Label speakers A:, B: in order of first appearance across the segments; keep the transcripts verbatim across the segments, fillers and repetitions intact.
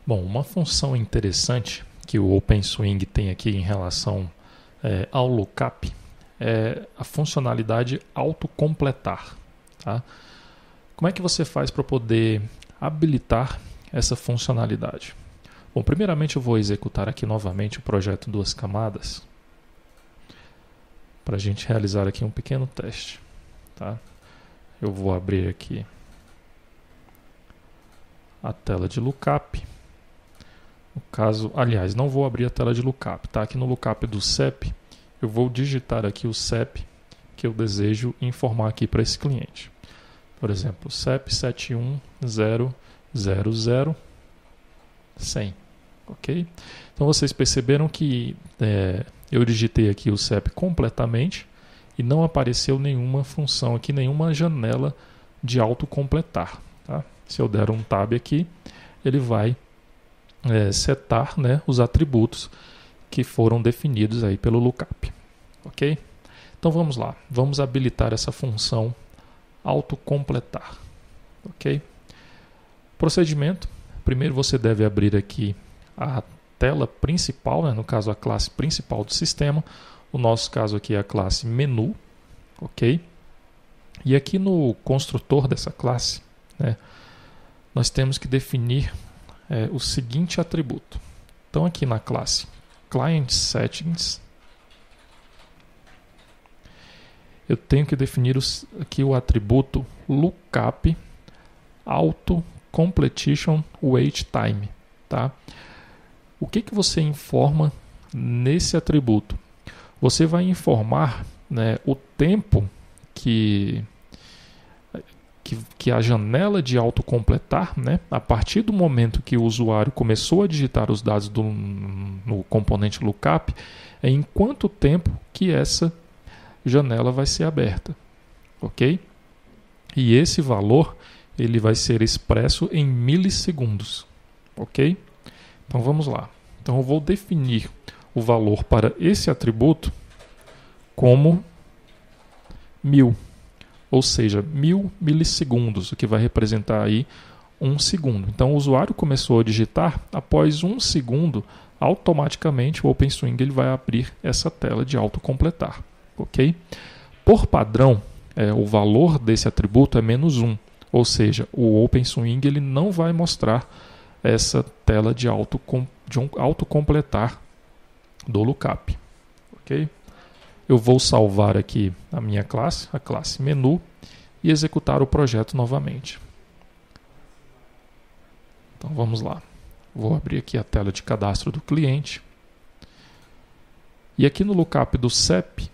A: Bom, uma função interessante que o OpenSwing tem aqui em relação é, ao lookup é a funcionalidade autocompletar. Tá? Como é que você faz para poder habilitar essa funcionalidade? Bom, primeiramente eu vou executar aqui novamente o projeto Duas Camadas para a gente realizar aqui um pequeno teste. Tá? Eu vou abrir aqui a tela de lookup. No caso, aliás, não vou abrir a tela de lookup, tá? Aqui no lookup do C E P, eu vou digitar aqui o C E P que eu desejo informar aqui para esse cliente. Por exemplo, C E P sete um zero zero zero cem, ok? Então vocês perceberam que é, eu digitei aqui o C E P completamente e não apareceu nenhuma função aqui, nenhuma janela de autocompletar, tá? Se eu der um tab aqui, ele vai É, setar, né, os atributos que foram definidos aí pelo lookup, ok? Então vamos lá, vamos habilitar essa função autocompletar, ok? Procedimento: primeiro você deve abrir aqui a tela principal, né, no caso a classe principal do sistema, o nosso caso aqui é a classe menu, ok? E aqui no construtor dessa classe, né, nós temos que definir É, o seguinte atributo. Então aqui na classe Client Settings eu tenho que definir os, aqui o atributo lookup auto completion wait time, tá? O que que você informa nesse atributo? Você vai informar, né, o tempo que Que, que a janela de autocompletar, né, a partir do momento que o usuário começou a digitar os dados do, no componente lookup, é em quanto tempo que essa janela vai ser aberta, ok? E esse valor ele vai ser expresso em milissegundos, ok? Então vamos lá. Então eu vou definir o valor para esse atributo como mil. Ou seja, mil milissegundos, o que vai representar aí um segundo. Então o usuário começou a digitar, após um segundo, automaticamente o OpenSwing ele vai abrir essa tela de autocompletar, ok? Por padrão, é, o valor desse atributo é menos um, ou seja, o OpenSwing ele não vai mostrar essa tela de, autocom de um autocompletar do lookup, ok? Eu vou salvar aqui a minha classe, a classe menu, e executar o projeto novamente. Então vamos lá. Vou abrir aqui a tela de cadastro do cliente. E aqui no lookup do C E P,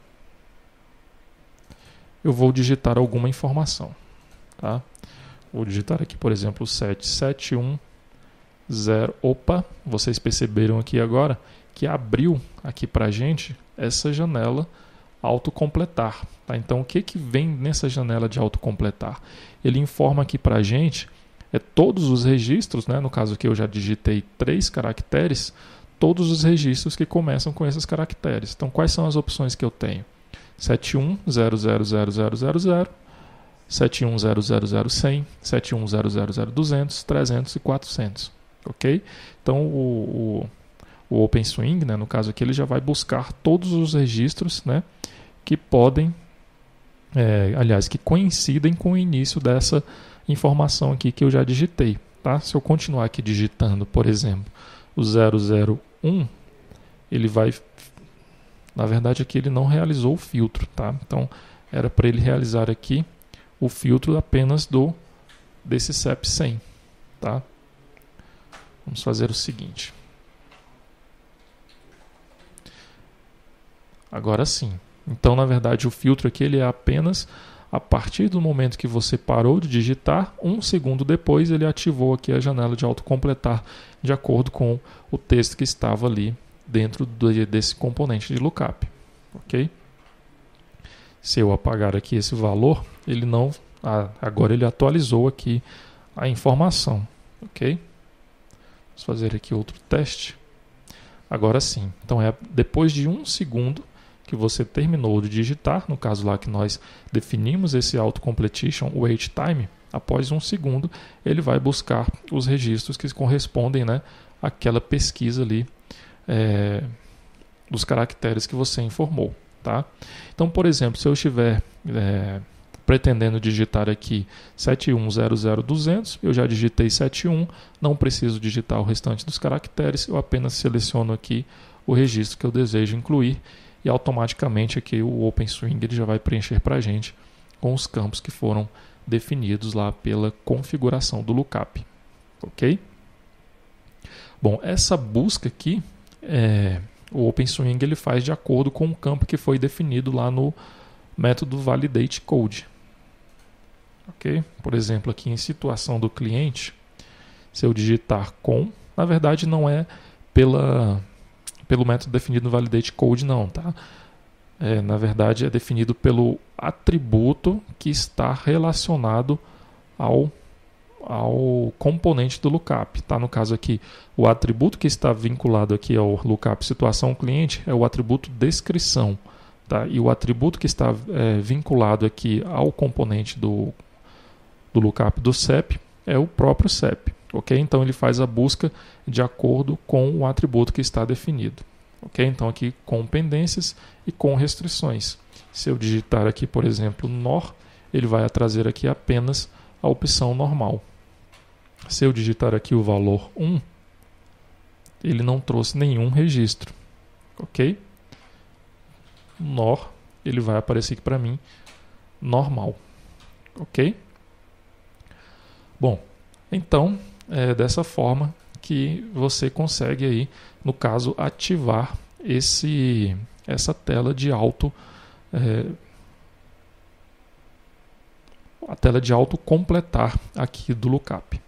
A: eu vou digitar alguma informação. Tá? Vou digitar aqui, por exemplo, sete sete um zero. Opa, vocês perceberam aqui agora que abriu aqui para a gente essa janela autocompletar. Tá? Então, o que, que vem nessa janela de autocompletar? Ele informa aqui para a gente é, todos os registros, né? No caso aqui eu já digitei três caracteres, todos os registros que começam com esses caracteres. Então, quais são as opções que eu tenho? sete um zero zero zero zero zero zero, sete um zero zero zero cem, sete um zero zero zero duzentos, trezentos e quatrocentos. Ok? Então, o... o O OpenSwing, né, no caso aqui, ele já vai buscar todos os registros, né, que podem, é, aliás, que coincidem com o início dessa informação aqui que eu já digitei. Tá? Se eu continuar aqui digitando, por exemplo, o zero zero um, ele vai... Na verdade, aqui ele não realizou o filtro. Tá? Então, era para ele realizar aqui o filtro apenas do desse C E P cem. Tá? Vamos fazer o seguinte. Agora sim. Então, na verdade, o filtro aqui ele é apenas a partir do momento que você parou de digitar, um segundo depois ele ativou aqui a janela de autocompletar de acordo com o texto que estava ali dentro desse componente de lookup. Ok? Se eu apagar aqui esse valor, ele não... Ah, agora ele atualizou aqui a informação. Ok? Vamos fazer aqui outro teste. Agora sim. Então, é depois de um segundo que você terminou de digitar, no caso lá que nós definimos esse autocompletion wait time, Após um segundo, ele vai buscar os registros que correspondem, né, àquela pesquisa ali é, dos caracteres que você informou. Tá? Então, por exemplo, se eu estiver é, pretendendo digitar aqui sete um zero zero duzentos, eu já digitei sete um, não preciso digitar o restante dos caracteres, eu apenas seleciono aqui o registro que eu desejo incluir e automaticamente aqui o OpenSwing ele já vai preencher para a gente com os campos que foram definidos lá pela configuração do lookup. Ok? Bom, essa busca aqui, é, o OpenSwing ele faz de acordo com o campo que foi definido lá no método validateCode. Ok? Por exemplo, aqui em situação do cliente, se eu digitar com, na verdade não é pela, pelo método definido no validateCode não, tá? É, na verdade é definido pelo atributo que está relacionado ao, ao componente do lookup, tá? No caso aqui, o atributo que está vinculado aqui ao lookup situação cliente é o atributo descrição, tá? E o atributo que está é, vinculado aqui ao componente do, do lookup do C E P é o próprio C E P, ok? Então ele faz a busca de acordo com o atributo que está definido. Ok? Então aqui com pendências e com restrições. Se eu digitar aqui, por exemplo, nor, ele vai trazer aqui apenas a opção normal. Se eu digitar aqui o valor um, ele não trouxe nenhum registro. Ok? Nor, ele vai aparecer aqui para mim normal. Ok? Bom, então é dessa forma que você consegue aí, no caso, ativar esse, essa tela de auto é, a tela de auto completar aqui do lookup.